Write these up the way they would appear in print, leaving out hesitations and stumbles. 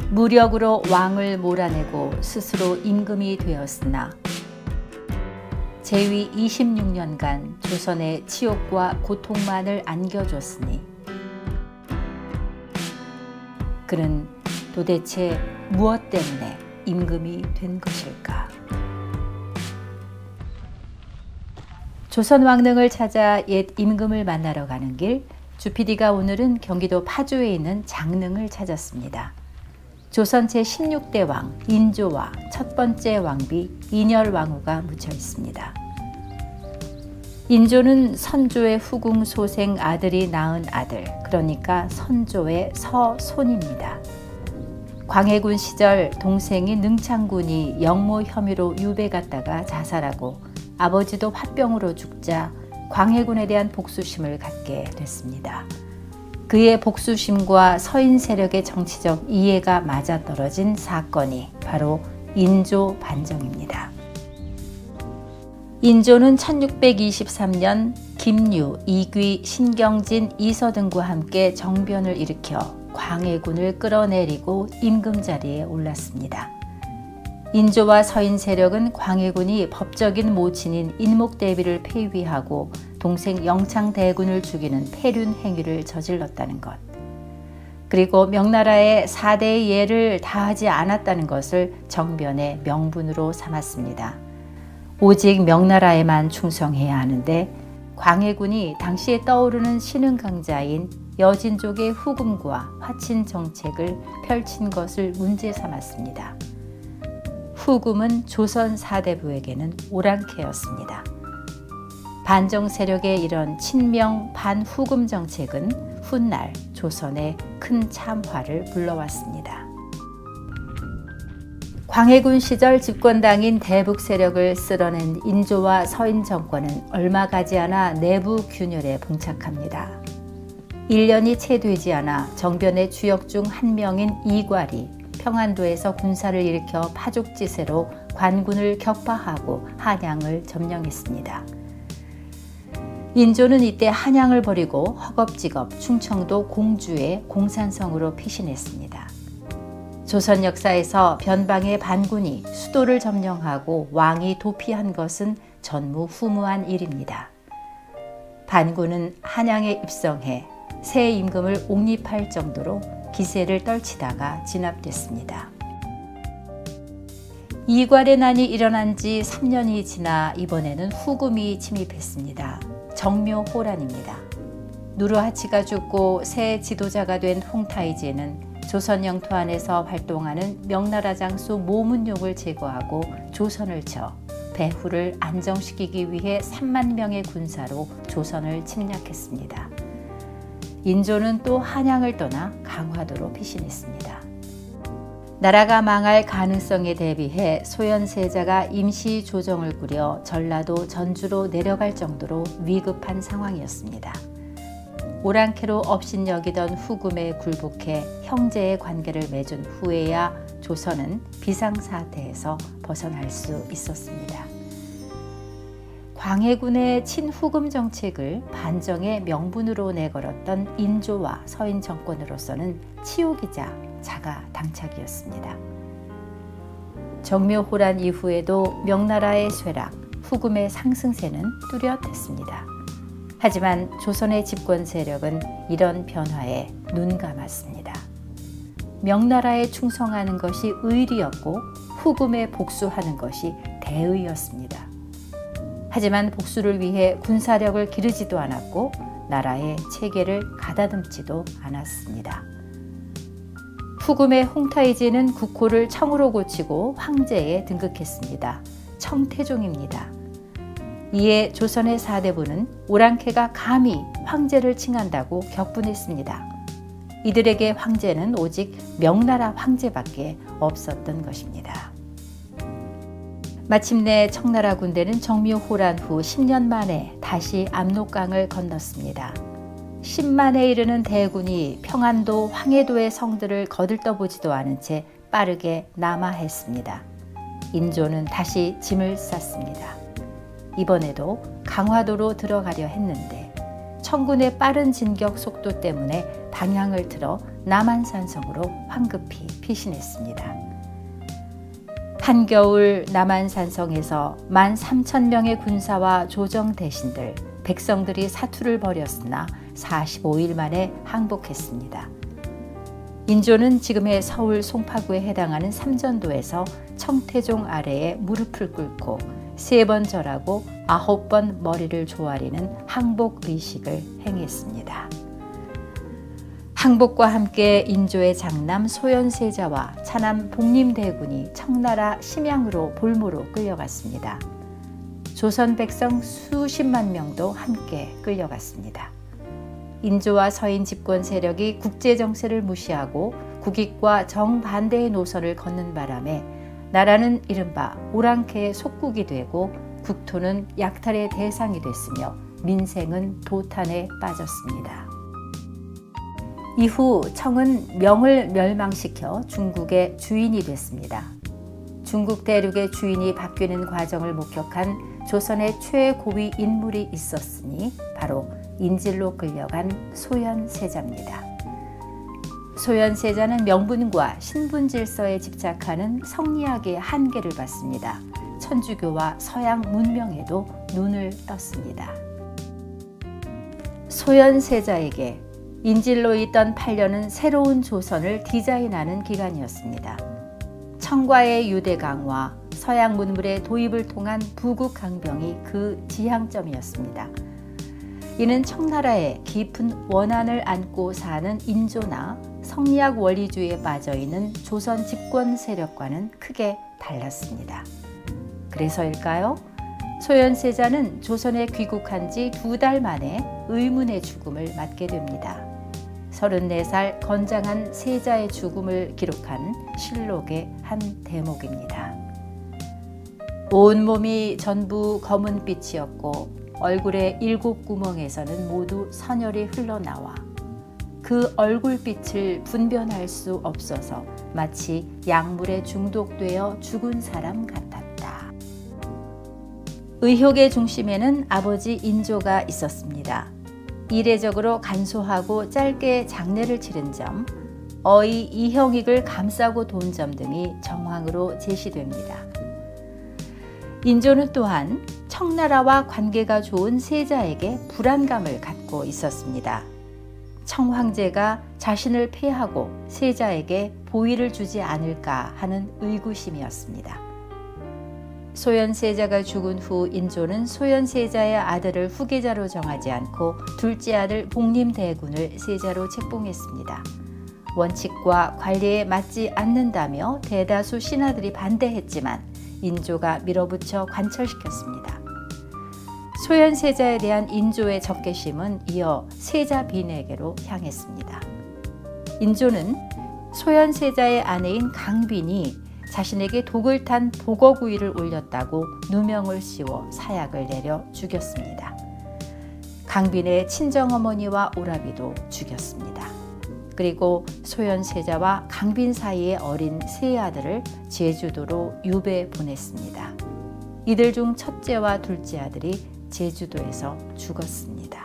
무력으로 왕을 몰아내고 스스로 임금이 되었으나 재위 26년간 조선의 치욕과 고통만을 안겨줬으니 그는 도대체 무엇 때문에 임금이 된 것일까? 조선 왕릉을 찾아 옛 임금을 만나러 가는 길, 주PD가 오늘은 경기도 파주에 있는 장릉을 찾았습니다. 조선 제16대 왕 인조와 첫 번째 왕비 인열왕후가 묻혀 있습니다. 인조는 선조의 후궁 소생 아들이 낳은 아들, 그러니까 선조의 서손입니다. 광해군 시절 동생인 능창군이 영모 혐의로 유배 갔다가 자살하고 아버지도 화병으로 죽자 광해군에 대한 복수심을 갖게 됐습니다. 그의 복수심과 서인 세력의 정치적 이해가 맞아떨어진 사건이 바로 인조 반정입니다. 인조는 1623년 김유, 이귀, 신경진, 이서 등과 함께 정변을 일으켜 광해군을 끌어내리고 임금 자리에 올랐습니다. 인조와 서인 세력은 광해군이 법적인 모친인 인목대비를 폐위하고 동생 영창대군을 죽이는 폐륜 행위를 저질렀다는 것, 그리고 명나라의 4대의 예를 다하지 않았다는 것을 정변의 명분으로 삼았습니다. 오직 명나라에만 충성해야 하는데 광해군이 당시에 떠오르는 신흥강자인 여진족의 후금과 화친 정책을 펼친 것을 문제 삼았습니다. 후금은 조선 사대부에게는 오랑캐였습니다. 반정 세력의 이런 친명 반후금 정책은 훗날 조선에 큰 참화를 불러왔습니다. 광해군 시절 집권당인 대북 세력을 쓸어낸 인조와 서인 정권은 얼마 가지 않아 내부 균열에 봉착합니다. 1년이 채 되지 않아 정변의 주역 중 한 명인 이괄이 평안도에서 군사를 일으켜 파죽지세로 관군을 격파하고 한양을 점령했습니다. 인조는 이때 한양을 버리고 허겁지겁 충청도 공주의 공산성으로 피신했습니다. 조선 역사에서 변방의 반군이 수도를 점령하고 왕이 도피한 것은 전무후무한 일입니다. 반군은 한양에 입성해 새 임금을 옹립할 정도로 기세를 떨치다가 진압됐습니다. 이괄의 난이 일어난 지 3년이 지나 이번에는 후금이 침입했습니다. 정묘호란입니다. 누르하치가 죽고 새 지도자가 된 홍타이제는 조선 영토 안에서 활동하는 명나라 장수 모문용을 제거하고 조선을 쳐 배후를 안정시키기 위해 3만 명의 군사로 조선을 침략했습니다. 인조는 또 한양을 떠나 강화도로 피신했습니다. 나라가 망할 가능성에 대비해 소현세자가 임시 조정을 꾸려 전라도 전주로 내려갈 정도로 위급한 상황이었습니다. 오랑캐로 업신여기던 후금에 굴복해 형제의 관계를 맺은 후에야 조선은 비상사태에서 벗어날 수 있었습니다. 광해군의 친후금 정책을 반정의 명분으로 내걸었던 인조와 서인 정권으로서는 치욕이자 자가당착이었습니다. 정묘호란 이후에도 명나라의 쇠락, 후금의 상승세는 뚜렷했습니다. 하지만 조선의 집권 세력은 이런 변화에 눈감았습니다. 명나라에 충성하는 것이 의리였고 후금에 복수하는 것이 대의였습니다. 하지만 복수를 위해 군사력을 기르지도 않았고 나라의 체계를 가다듬지도 않았습니다. 후금의 홍타이제는 국호를 청으로 고치고 황제에 등극했습니다. 청태종입니다. 이에 조선의 사대부는 오랑캐가 감히 황제를 칭한다고 격분했습니다. 이들에게 황제는 오직 명나라 황제밖에 없었던 것입니다. 마침내 청나라 군대는 정묘호란 후 10년 만에 다시 압록강을 건넜습니다. 10만에 이르는 대군이 평안도, 황해도의 성들을 거들떠보지도 않은 채 빠르게 남하했습니다. 인조는 다시 짐을 쌌습니다. 이번에도 강화도로 들어가려 했는데 청군의 빠른 진격 속도 때문에 방향을 틀어 남한산성으로 황급히 피신했습니다. 한겨울 남한산성에서 13,000명의 군사와 조정 대신들, 백성들이 사투를 벌였으나 45일 만에 항복했습니다. 인조는 지금의 서울 송파구에 해당하는 삼전도에서 청태종 아래에 무릎을 꿇고 3번 절하고 9번 머리를 조아리는 항복 의식을 행했습니다. 항복과 함께 인조의 장남 소현세자와 차남 복림대군이 청나라 심양으로 볼모로 끌려갔습니다. 조선 백성 수십만 명도 함께 끌려갔습니다. 인조와 서인 집권 세력이 국제 정세를 무시하고 국익과 정반대의 노선을 걷는 바람에 나라는 이른바 오랑캐의 속국이 되고 국토는 약탈의 대상이 됐으며 민생은 도탄에 빠졌습니다. 이후 청은 명을 멸망시켜 중국의 주인이 됐습니다. 중국 대륙의 주인이 바뀌는 과정을 목격한 조선의 최고위 인물이 있었으니 바로 인질로 끌려간 소현세자입니다. 소현세자는 명분과 신분 질서에 집착하는 성리학의 한계를 봤습니다. 천주교와 서양 문명에도 눈을 떴습니다. 소현세자에게 인질로 있던 8년은 새로운 조선을 디자인하는 기간이었습니다. 청과의 유대 강화, 서양 문물의 도입을 통한 부국 강병이 그 지향점이었습니다. 이는 청나라의 깊은 원한을 안고 사는 인조나 성리학 원리주의에 빠져있는 조선 집권 세력과는 크게 달랐습니다. 그래서일까요? 소현세자는 조선에 귀국한 지 2달 만에 의문의 죽음을 맞게 됩니다. 34살 건장한 세자의 죽음을 기록한 실록의 한 대목입니다. 온몸이 전부 검은 빛이었고 얼굴의 7구멍에서는 모두 선혈이 흘러나와 그 얼굴빛을 분별할 수 없어서 마치 약물에 중독되어 죽은 사람 같았다. 의혹의 중심에는 아버지 인조가 있었습니다. 이례적으로 간소하고 짧게 장례를 치른 점, 어이 이형익을 감싸고 돈 점 등이 정황으로 제시됩니다. 인조는 또한 청나라와 관계가 좋은 세자에게 불안감을 갖고 있었습니다. 청황제가 자신을 폐하고 세자에게 보위를 주지 않을까 하는 의구심이었습니다. 소현세자가 죽은 후 인조는 소현세자의 아들을 후계자로 정하지 않고 둘째 아들 복림대군을 세자로 책봉했습니다. 원칙과 관리에 맞지 않는다며 대다수 신하들이 반대했지만 인조가 밀어붙여 관철시켰습니다. 소현세자에 대한 인조의 적개심은 이어 세자 빈에게로 향했습니다. 인조는 소현세자의 아내인 강빈이 자신에게 독을 탄 독어구이를 올렸다고 누명을 씌워 사약을 내려 죽였습니다. 강빈의 친정어머니와 오라비도 죽였습니다. 그리고 소현세자와 강빈 사이의 어린 세 아들을 제주도로 유배 보냈습니다. 이들 중 첫째와 둘째 아들이 제주도에서 죽었습니다.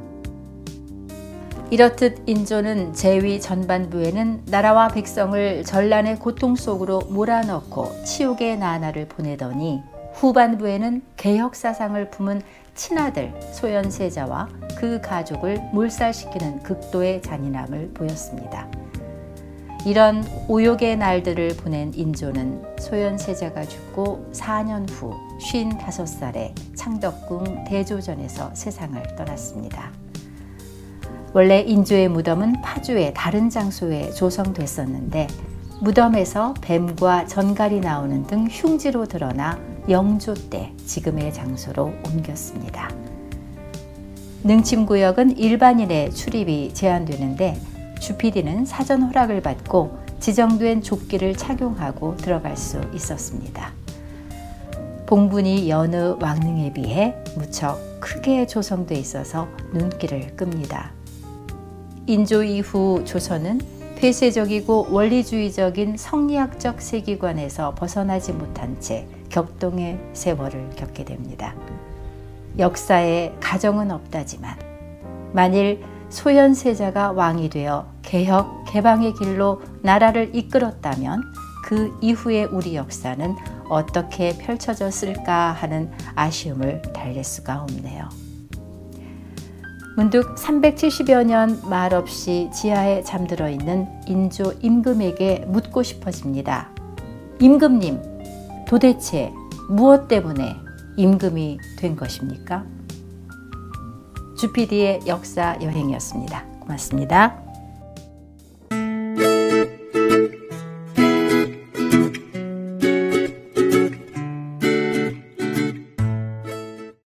이렇듯 인조는 재위 전반부에는 나라와 백성을 전란의 고통 속으로 몰아넣고 치욕의 나날을 보내더니 후반부에는 개혁 사상을 품은 친아들 소현세자와 그 가족을 몰살시키는 극도의 잔인함을 보였습니다. 이런 오욕의 날들을 보낸 인조는 소현세자가 죽고 4년 후 55살에 창덕궁 대조전에서 세상을 떠났습니다. 원래 인조의 무덤은 파주의 다른 장소에 조성됐었는데 무덤에서 뱀과 전갈이 나오는 등 흉지로 드러나 영조 때 지금의 장소로 옮겼습니다. 능침구역은 일반인의 출입이 제한되는데 주PD는 사전 허락을 받고 지정된 조끼를 착용하고 들어갈 수 있었습니다. 봉분이 여느 왕릉에 비해 무척 크게 조성돼 있어서 눈길을 끕니다. 인조 이후 조선은 폐쇄적이고 원리주의적인 성리학적 세계관에서 벗어나지 못한 채 격동의 세월을 겪게 됩니다. 역사에 가정은 없다지만 만일 소현세자가 왕이 되어 개혁, 개방의 길로 나라를 이끌었다면 그 이후의 우리 역사는 어떻게 펼쳐졌을까 하는 아쉬움을 달랠 수가 없네요. 문득 370여 년 말없이 지하에 잠들어 있는 인조 임금에게 묻고 싶어집니다. 임금님, 도대체 무엇 때문에 임금이 된 것입니까? 주PD의 역사 여행이었습니다. 고맙습니다.